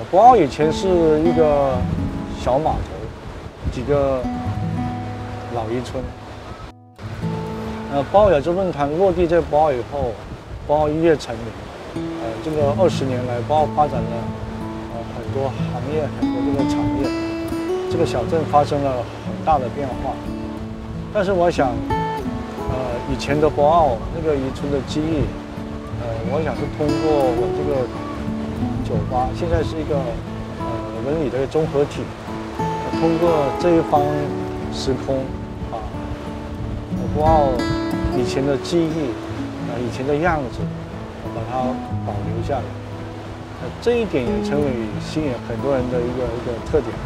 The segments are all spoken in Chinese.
博鳌以前是一个小码头，几个老渔村。博鳌亚洲论坛落地在博鳌以后，博鳌一跃成名。这个20年来，博鳌发展了很多行业，很多这个产业，这个小镇发生了很大的变化。但是我想，以前的博鳌那个渔村的记忆，我想是通过我这个酒吧，现在是一个文旅的综合体，通过这一方时空博鳌以前的记忆，以前的样子，把它保留下来。这一点也成为吸引很多人的一个特点。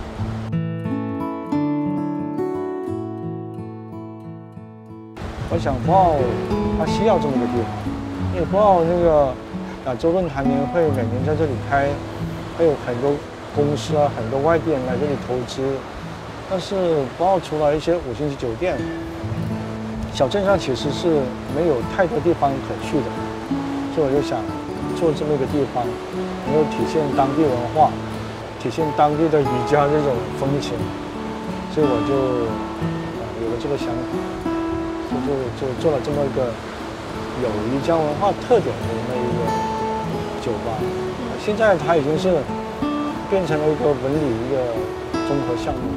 我想博鳌它需要这么个地方，因为博鳌那个亚洲论坛年会每年在这里开，还有很多公司啊，很多外地人来这里投资。但是博鳌除了一些5星级酒店，小镇上其实是没有太多地方可去的，所以我就想做这么一个地方，能够体现当地文化，体现当地的渔家这种风情，所以我就有了这个想法。就做了这么一个有渔家文化特点的那一个酒吧，现在它已经是变成了一个文旅一个综合项目。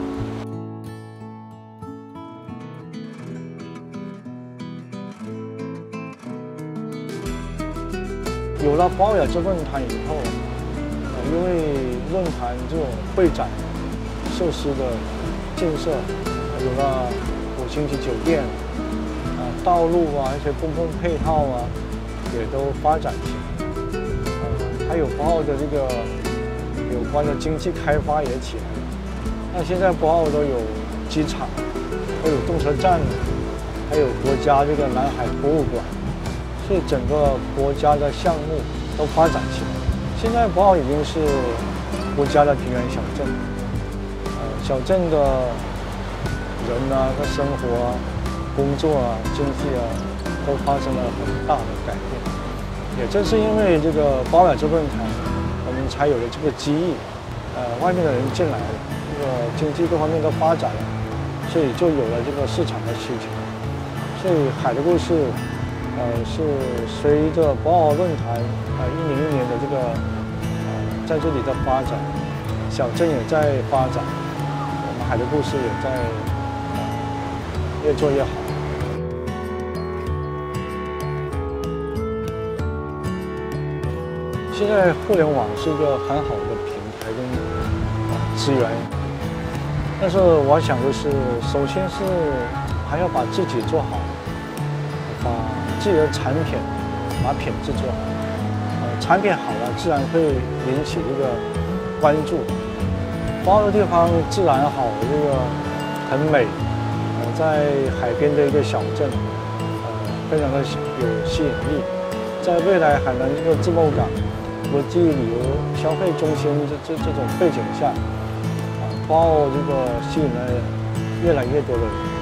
有了博鳌亚洲论坛以后，因为论坛这种会展设施的建设，有了5星级酒店。道路啊，一些公共配套啊，也都发展起来。还有博鳌的这个有关的经济开发也起来了。那现在博鳌都有机场，都有动车站，还有国家这个南海博物馆，所以整个国家的项目都发展起来了。现在博鳌已经是国家的平原小镇，小镇的人啊，的生活啊。工作啊，经济啊，都发生了很大的改变。也正是因为这个博鳌亚洲论坛，我们才有了这个机遇。外面的人进来了，这个经济各方面都发展了，所以就有了这个市场的需求。所以海的故事，是随着博鳌论坛一年一年的这个在这里的发展，小镇也在发展，我们海的故事也在越做越好。现在互联网是一个很好的平台跟资源，但是我想就是，首先是还要把自己做好，把自己的产品把品质做好。产品好了，自然会引起这个关注。博鳌的地方自然好，这个很美，在海边的一个小镇，非常的有吸引力。在未来海南这个自贸港国际旅游消费中心这种背景下，博鳌这个吸引了越来越多的人。